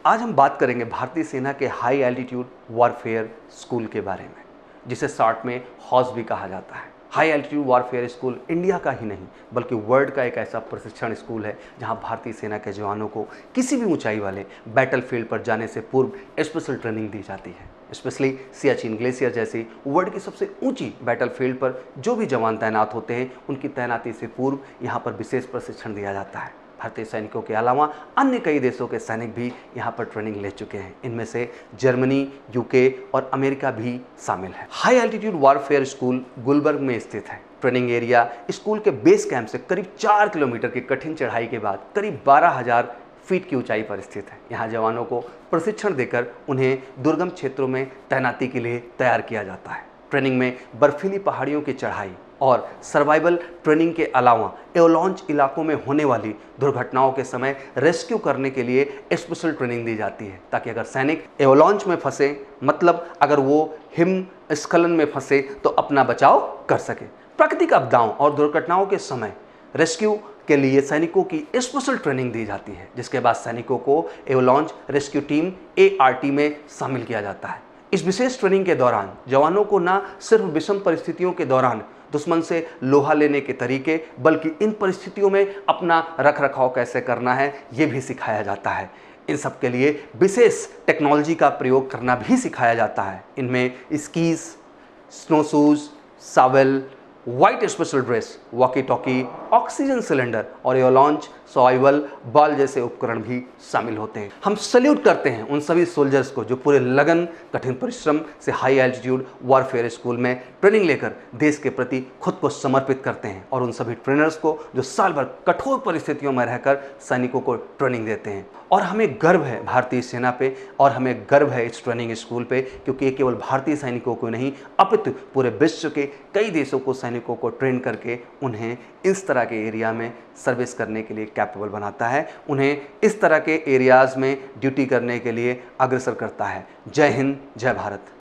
आज हम बात करेंगे भारतीय सेना के हाई एल्टीट्यूड वॉरफेयर स्कूल के बारे में, जिसे शॉर्ट में हॉस भी कहा जाता है। High altitude warfare school India का ही नहीं बल्कि वर्ल्ड का एक ऐसा प्रशिक्षण स्कूल है जहां भारतीय सेना के जवानों को किसी भी ऊंचाई वाले बैटलफील्ड पर जाने से पूर्व स्पेशल ट्रेनिंग दी जाती है। स्पेशली सियाचिन ग्लेशियर जैसी वर्ल्ड की सबसे ऊंची बैटलफील्ड पर जो भी जवान तैनात होते हैं, उनकी तैनाती से पूर्व यहाँ पर विशेष प्रशिक्षण दिया जाता है। भारतीय सैनिकों के अलावा अन्य कई देशों के सैनिक भी यहाँ पर ट्रेनिंग ले चुके हैं। इनमें से जर्मनी, यूके और अमेरिका भी शामिल है। High altitude warfare school Gulbarg में स्थित है। ट्रेनिंग एरिया स्कूल के बेस कैंप से करीब 4 किलोमीटर की कठिन चढ़ाई के बाद करीब 12,000 फीट की ऊंचाई पर स्थित है। यहाँ जवानों को प्रशिक्षण देकर उन्हें दुर्गम क्षेत्रों में तैनाती के लिए तैयार किया जाता है। ट्रेनिंग में बर्फीली पहाड़ियों की चढ़ाई और सर्वाइवल ट्रेनिंग के अलावा एवलांच इलाकों में होने वाली दुर्घटनाओं के समय रेस्क्यू करने के लिए स्पेशल ट्रेनिंग दी जाती है, ताकि अगर सैनिक एवलांच में फंसे, मतलब अगर वो हिमस्खलन में फंसे, तो अपना बचाव कर सके। प्राकृतिक आपदाओं और दुर्घटनाओं के समय रेस्क्यू के लिए सैनिकों की स्पेशल ट्रेनिंग दी जाती है, जिसके बाद सैनिकों को एवलांच रेस्क्यू टीम ART में शामिल किया जाता है। इस विशेष ट्रेनिंग के दौरान जवानों को न सिर्फ विषम परिस्थितियों के दौरान दुश्मन से लोहा लेने के तरीके, बल्कि इन परिस्थितियों में अपना रख रखाव कैसे करना है, ये भी सिखाया जाता है। इन सब के लिए विशेष टेक्नोलॉजी का प्रयोग करना भी सिखाया जाता है। इनमें skis, snow shoes, shovel, white special dress, walkie talkie, oxygen cylinder और एवलांच सर्वाइवल बॉल जैसे उपकरण भी शामिल होते हैं। हम सैल्यूट करते हैं उन सभी सोल्जर्स को जो पूरे लगन, कठिन परिश्रम से हाई एल्टीट्यूड वॉरफेयर स्कूल में ट्रेनिंग लेकर देश के प्रति खुद को समर्पित करते हैं, और उन सभी ट्रेनर्स को जो साल भर कठोर परिस्थितियों में रहकर सैनिकों को ट्रेनिंग देते हैं। और हमें गर्व है भारतीय सेना पे, और हमें गर्व है इस ट्रेनिंग स्कूल पे, क्योंकि ये केवल भारतीय सैनिकों को नहीं अपितु पूरे विश्व के कई देशों को सैनिकों को ट्रेन करके उन्हें इस तरह के एरिया में सर्विस करने के लिए कैपेबल बनाता है, उन्हें इस तरह के एरियाज़ में ड्यूटी करने के लिए अग्रसर करता है। जय हिंद, जय भारत।